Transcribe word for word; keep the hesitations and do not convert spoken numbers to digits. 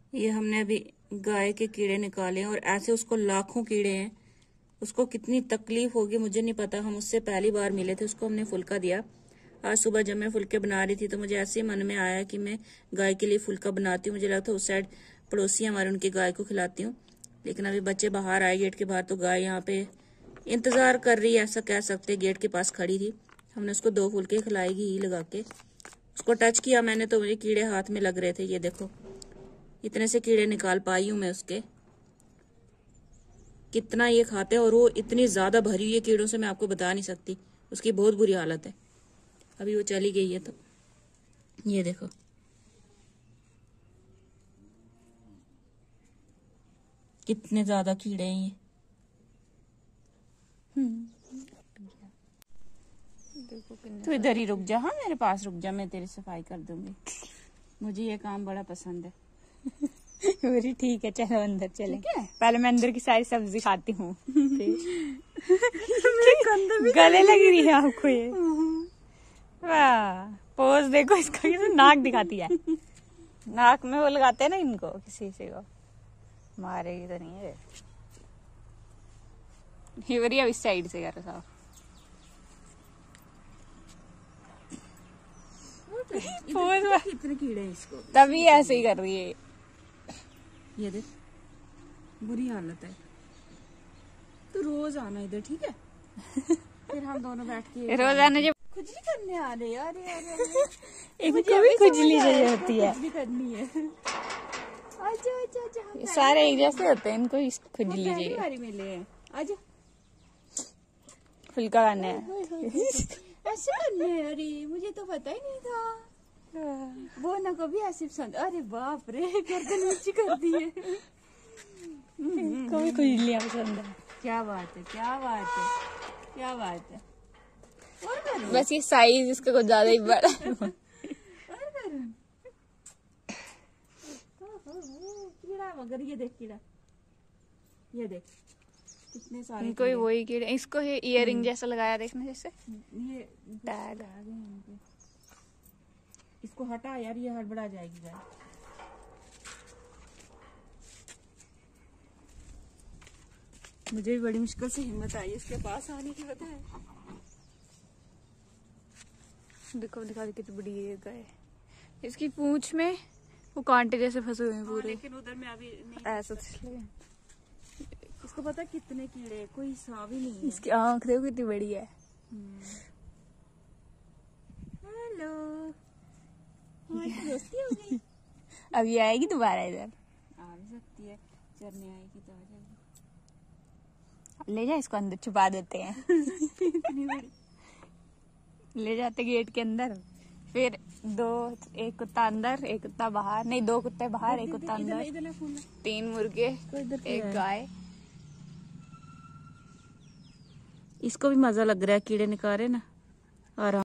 ये हमने अभी गाय के कीड़े निकाले हैं और ऐसे उसको लाखों कीड़े हैं। उसको कितनी तकलीफ होगी मुझे नहीं पता। हम उससे पहली बार मिले थे, उसको हमने फुल्का दिया। आज सुबह जब मैं फुल्के बना रही थी तो मुझे ऐसे ही मन में आया कि मैं गाय के लिए फुल्का बनाती हूँ। मुझे लगा था उस साइड पड़ोसी हमारे उनकी गाय को खिलाती हूँ, लेकिन अभी बच्चे बाहर आए गेट के बाहर तो गाय यहाँ पे इंतजार कर रही है, ऐसा कह सकते। गेट के पास खड़ी थी। हमने उसको दो फुल्के खिलाएगी घी लगा के। उसको टच किया मैंने तो मुझे कीड़े हाथ में लग रहे थे। ये देखो इतने से कीड़े निकाल पाई हूं मैं उसके। कितना ये खाते हैं और वो इतनी ज्यादा भरी हुई है कीड़ों से, मैं आपको बता नहीं सकती। उसकी बहुत बुरी हालत है। अभी वो चली गई है तो ये देखो कितने ज्यादा कीड़े हैं ये। तो इधर ही रुक जा, हाँ मेरे पास रुक जा, मैं तेरी सफाई कर दूंगी। मुझे ये काम बड़ा पसंद है। मेरी ठीक है, चलो अंदर चले। पहले मैं अंदर की सारी सब्जी खाती हूँ। गले लग रही है आपको ये? वाह, पोज देखो इसका, ये नाक दिखाती है। नाक में वो लगाते हैं ना इनको, किसी से को मारेगी तो नहीं है। ये इस साइड से करो साहब। पोज कितने कीड़े हैं इसको, तभी ऐसे ही कर रही है। ये देख बुरी हालत है। तो रोज आना इधर, ठीक है? फिर हम दोनों बैठ के रोज आना। जब खुजली करने आ रहे यार, इनको भी खुजली चाहिए होती है, खुजली करनी है। आजा आजा आजा, सारे एक जैसे होते हैं, इनको खुजली चाहिए। बारी मिले हैं, आजा फुल्का खाना है। ऐसे करने है? अरे मुझे तो पता ही नहीं था। वो ना कभी ऐसे पसंद। अरे बाप रे, गर्दन नीचे कर दी है। इनको भी खुजलियाँ पसंद है। क्या बात है, क्या बात है, क्या बात है। और करूं? बस ये साइज इसका कुछ ज्यादा ही बड़ा है। और करूं? कीड़ा मगर, ये देख कीड़ा, ये देख कितने सारे इनको भी वही कीड़े। इसको ये इयरिंग जैसा लगाया देखना, जैसे ये टैग। इसको हटा यार, ये हड़बड़ा जाएगी गाय। मुझे भी बड़ी मुश्किल से हिम्मत आई इसके पास आने की, पता है? देखो दिखा दी कितनी बड़ी है गाय। इसकी पूंछ में वो कांटे जैसे फंसे हुए हैं पूरे। लेकिन उधर में अभी नहीं ऐसा इसको पता कितने कीड़े, कोई हिसाब ही नहीं है। इसकी आंख देखो कितनी बड़ी है। हेलो, हमारी दोस्ती हो गई। अब ये आएगी दोबारा इधर, आ भी सकती है, चरने आएगी तो आ जाएगी। ले जा इसको अंदर छुपा देते हैं। इतनी बड़ी ले जाते गेट के अंदर, फिर दो, एक कुत्ता अंदर एक कुत्ता बाहर, नहीं दो कुत्ते बाहर एक कुत्ता अंदर, तीन मुर्गे एक गाय। इसको भी मजा लग रहा है कीड़े निकाले ना, आराम।